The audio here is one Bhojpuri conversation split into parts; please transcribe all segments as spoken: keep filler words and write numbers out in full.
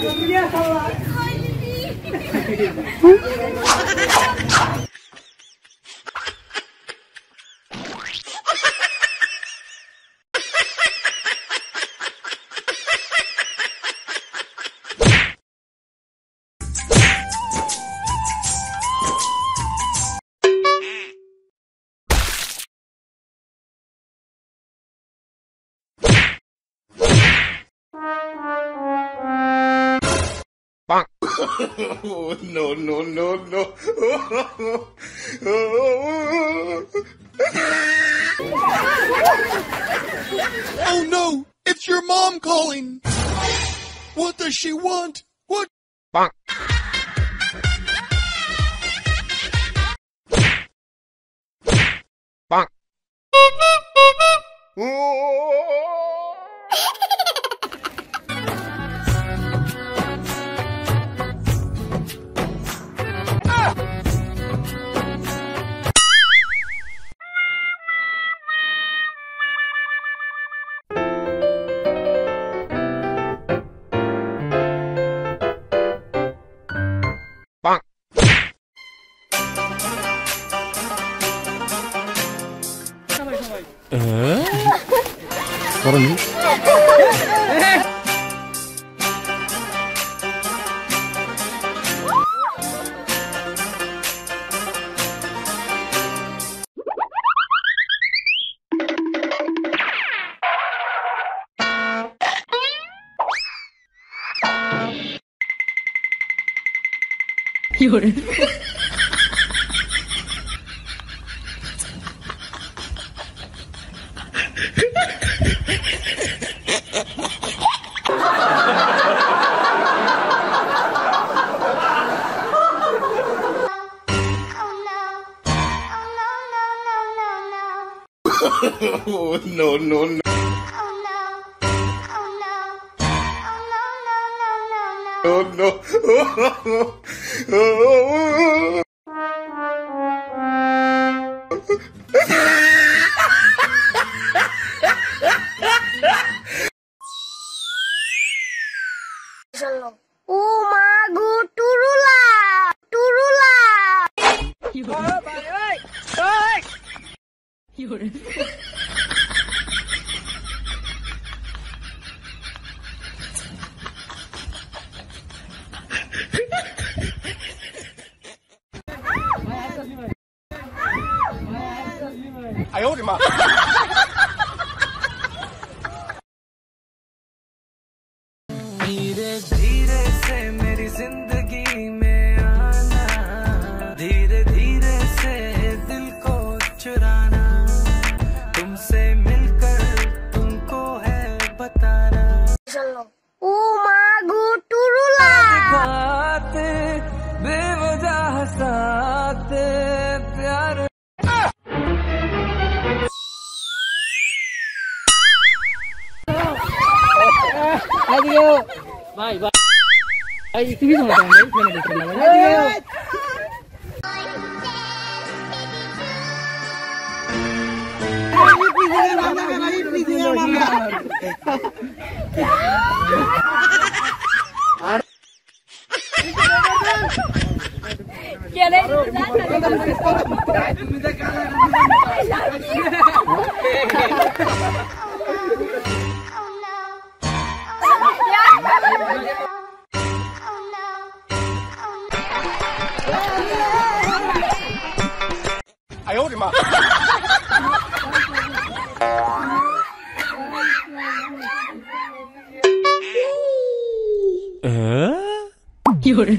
Oh, no, no, no, no. Oh no, it's your mom calling. What does she want? What? Bonk. Bonk. Eh? Parang ni? Yun. Oh, no, no, no. Oh, no. Oh, Umagu turula, turula. Yun. I owed him up. धीरे धीरे से मेरी जिंदगी में आना, धीरे धीरे से दिल को चुराना, तुमसे मिलकर तुमको है बताना। Umagu turula. बात बेवजह साथ प्यार। Adiós. Bye, bye. Ay, estuvimos hablando, ¿eh? Bueno, pues, la verdad. Adiós. I owed him up. Eh? Yun.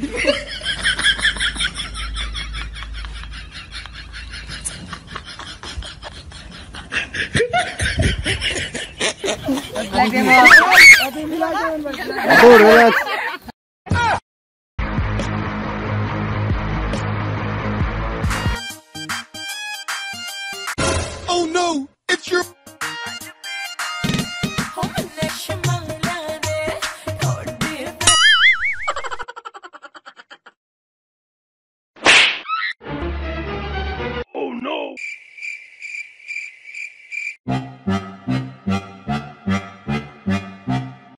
Aduh, relax.